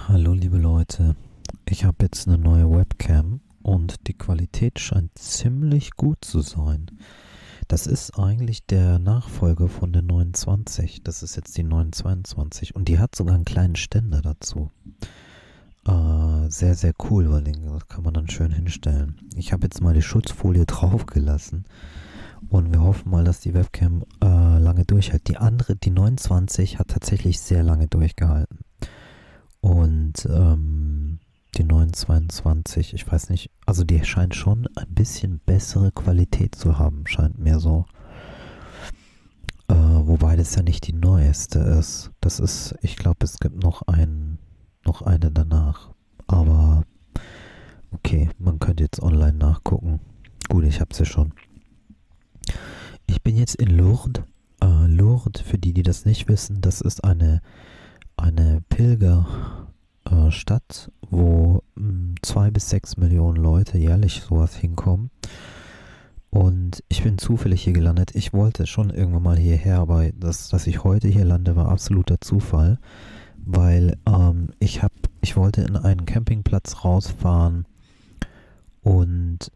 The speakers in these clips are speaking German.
Hallo liebe Leute, ich habe jetzt eine neue Webcam und die Qualität scheint ziemlich gut zu sein. Das ist eigentlich der Nachfolger von der 29, das ist jetzt die 922 und die hat sogar einen kleinen Ständer dazu. Sehr, sehr cool, weil das kann man dann schön hinstellen. Ich habe jetzt mal die Schutzfolie drauf gelassen und wir hoffen mal, dass die Webcam lange durchhält. Die andere, die 29, hat tatsächlich sehr lange durchgehalten. Und die 922, ich weiß nicht, also die scheint schon ein bisschen bessere Qualität zu haben, scheint mir so. Wobei das ja nicht die neueste ist. Das ist, ich glaube, es gibt noch eine danach. Aber okay, man könnte jetzt online nachgucken. Gut, ich habe sie schon. Ich bin jetzt in Lourdes. Lourdes, für die, die das nicht wissen, das ist eine Pilgerstadt, wo 2 bis 6 Millionen Leute jährlich sowas hinkommen. Und ich bin zufällig hier gelandet. Ich wollte schon irgendwann mal hierher, aber dass ich heute hier lande, war absoluter Zufall, weil ich wollte in einen Campingplatz rausfahren und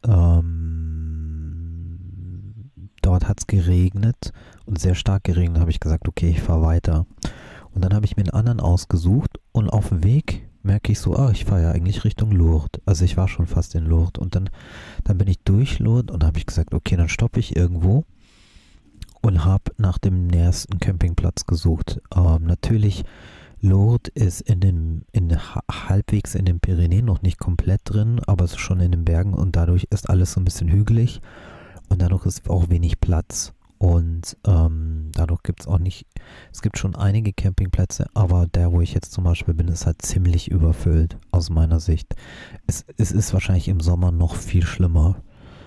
dort hat es geregnet und sehr stark geregnet. Habe ich gesagt, okay, ich fahre weiter. Und dann habe ich mir einen anderen ausgesucht und auf dem Weg merke ich so, ich fahre ja eigentlich Richtung Lourdes. Also ich war schon fast in Lourdes und dann bin ich durch Lourdes und habe ich gesagt, okay, dann stoppe ich irgendwo und habe nach dem nächsten Campingplatz gesucht. Natürlich, Lourdes ist halbwegs in den Pyrenäen, noch nicht komplett drin, aber es ist schon in den Bergen und dadurch ist alles so ein bisschen hügelig und dadurch ist auch wenig Platz. Und dadurch gibt es gibt schon einige Campingplätze, aber der, wo ich jetzt zum Beispiel bin, ist halt ziemlich überfüllt, aus meiner Sicht. Es ist wahrscheinlich im Sommer noch viel schlimmer.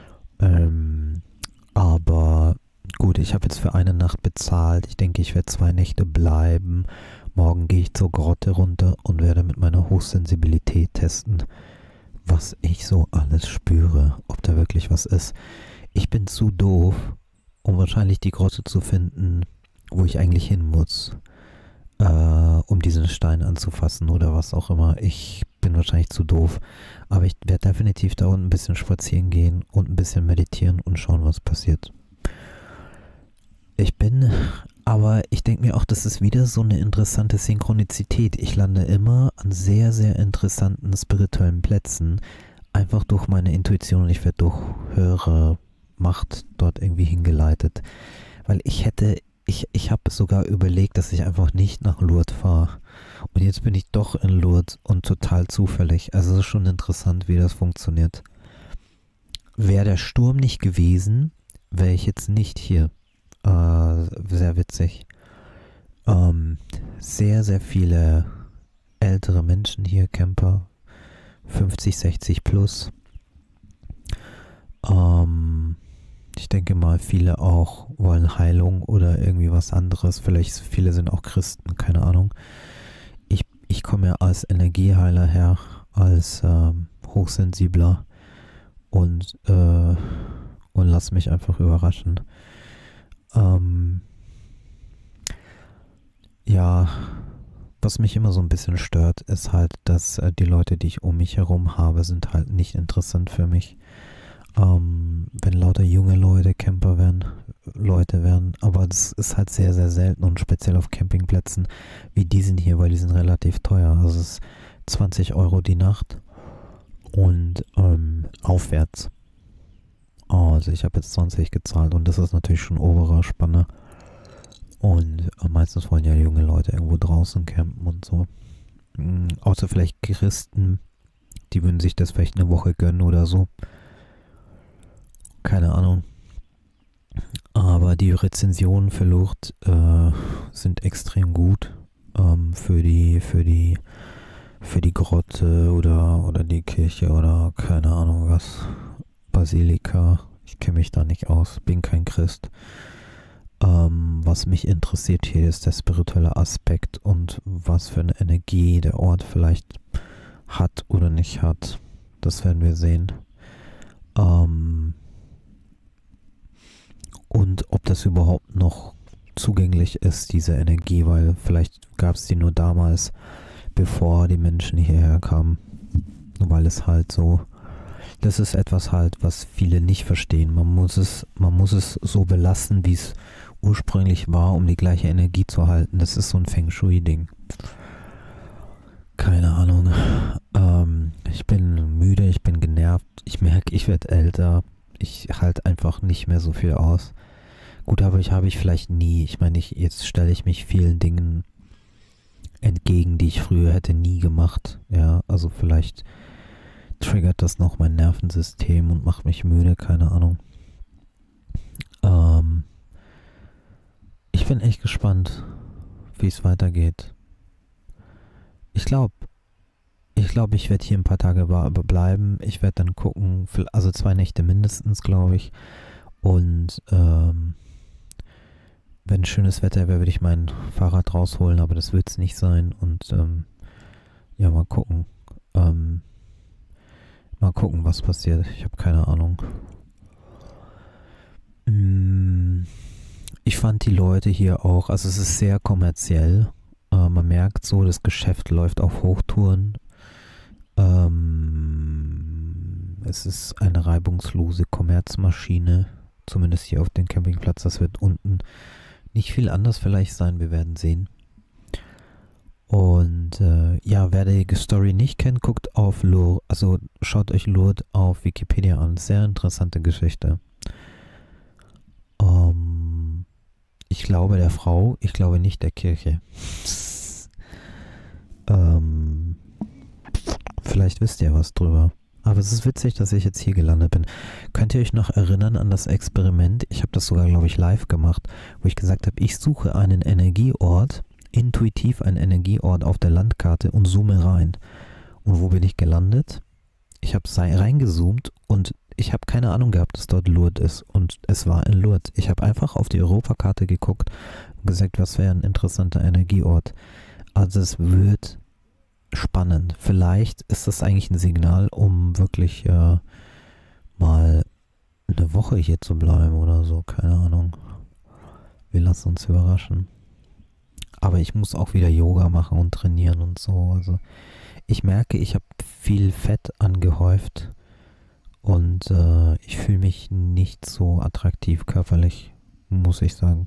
Aber gut, ich habe jetzt für eine Nacht bezahlt. Ich denke, ich werde 2 Nächte bleiben. Morgen gehe ich zur Grotte runter und werde mit meiner Hochsensibilität testen, was ich so alles spüre, ob da wirklich was ist. Ich bin zu doof, um wahrscheinlich die Grotte zu finden, wo ich eigentlich hin muss, um diesen Stein anzufassen oder was auch immer. Ich bin wahrscheinlich zu doof, aber ich werde definitiv da unten ein bisschen spazieren gehen und ein bisschen meditieren und schauen, was passiert. Aber ich denke mir auch, das ist wieder so eine interessante Synchronizität. Ich lande immer an sehr, sehr interessanten spirituellen Plätzen, einfach durch meine Intuition und ich werde durch höhere Macht dort irgendwie hingeleitet. Weil ich habe sogar überlegt, dass ich einfach nicht nach Lourdes fahre. Und jetzt bin ich doch in Lourdes und total zufällig. Also es ist schon interessant, wie das funktioniert. Wäre der Sturm nicht gewesen, wäre ich jetzt nicht hier. Sehr witzig. Sehr, sehr viele ältere Menschen hier, Camper. 50, 60 plus. Ich denke mal, viele auch wollen Heilung oder irgendwie was anderes. Vielleicht viele sind auch Christen, keine Ahnung. Ich komme ja als Energieheiler her, als Hochsensibler und lass mich einfach überraschen. Ja, was mich immer so ein bisschen stört, ist halt, dass die Leute, die ich um mich herum habe, sind halt nicht interessant für mich. Wenn lauter junge Leute Camper Leute wären, aber das ist halt sehr, sehr selten und speziell auf Campingplätzen wie die sind hier, weil die sind relativ teuer. Also es ist 20 € die Nacht und aufwärts. Also ich habe jetzt 20 gezahlt und das ist natürlich schon oberer Spanne. Und meistens wollen ja junge Leute irgendwo draußen campen und so. Außer vielleicht Christen, die würden sich das vielleicht eine Woche gönnen oder so. Keine Ahnung. Aber die Rezensionen für Lourdes sind extrem gut. Für die Grotte oder die Kirche oder keine Ahnung was. Basilika. Ich kenne mich da nicht aus. Bin kein Christ. Was mich interessiert hier ist der spirituelle Aspekt und was für eine Energie der Ort vielleicht hat oder nicht hat. Das werden wir sehen. Und ob das überhaupt noch zugänglich ist, diese Energie, weil vielleicht gab es die nur damals, bevor die Menschen hierher kamen. Weil es halt so, das ist etwas halt, was viele nicht verstehen. Man muss es so belassen, wie es ursprünglich war, um die gleiche Energie zu halten. Das ist so ein Feng Shui-Ding. Keine Ahnung. Ich bin müde, ich bin genervt. Ich merke, ich werde älter. Ich halte einfach nicht mehr so viel aus. Gut, aber habe ich vielleicht nie. Ich meine, jetzt stelle ich mich vielen Dingen entgegen, die ich früher hätte nie gemacht. Ja, also vielleicht triggert das noch mein Nervensystem und macht mich müde, keine Ahnung. Ich bin echt gespannt, wie es weitergeht. Ich glaube, ich werde hier ein paar Tage bleiben. Ich werde dann gucken, also 2 Nächte mindestens, glaube ich. Und wenn schönes Wetter wäre, würde ich mein Fahrrad rausholen, aber das wird es nicht sein. Und ja, mal gucken. Mal gucken, was passiert. Ich habe keine Ahnung. Ich fand die Leute hier auch, also es ist sehr kommerziell. Man merkt so, das Geschäft läuft auf Hochtouren. Es ist eine reibungslose Kommerzmaschine, zumindest hier auf dem Campingplatz. Das wird unten nicht viel anders vielleicht sein, wir werden sehen. Und ja, wer die Story nicht kennt, guckt auf Lourdes, also schaut euch Lourdes auf Wikipedia an. Sehr interessante Geschichte. Ich glaube der Frau, ich glaube nicht der Kirche. Vielleicht wisst ihr was drüber. Aber es ist witzig, dass ich jetzt hier gelandet bin. Könnt ihr euch noch erinnern an das Experiment? Ich habe das sogar, glaube ich, live gemacht, wo ich gesagt habe, ich suche einen Energieort, intuitiv einen Energieort auf der Landkarte und zoome rein. Und wo bin ich gelandet? Ich habe reingezoomt und ich habe keine Ahnung gehabt, dass dort Lourdes ist. Und es war in Lourdes. Ich habe einfach auf die Europakarte geguckt und gesagt, was wäre ein interessanter Energieort. Also es wird spannend. Vielleicht ist das eigentlich ein Signal, um wirklich mal eine Woche hier zu bleiben oder so. Keine Ahnung. Wir lassen uns überraschen. Aber ich muss auch wieder Yoga machen und trainieren und so. Also ich merke, ich habe viel Fett angehäuft und ich fühle mich nicht so attraktiv körperlich, muss ich sagen.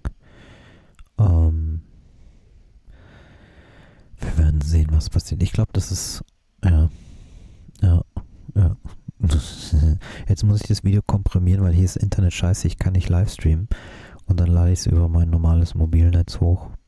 Wir werden sehen, was passiert. Ich glaube, das ist, ja. Jetzt muss ich das Video komprimieren, weil hier ist Internet scheiße. Ich kann nicht livestreamen. Und dann lade ich es über mein normales Mobilnetz hoch.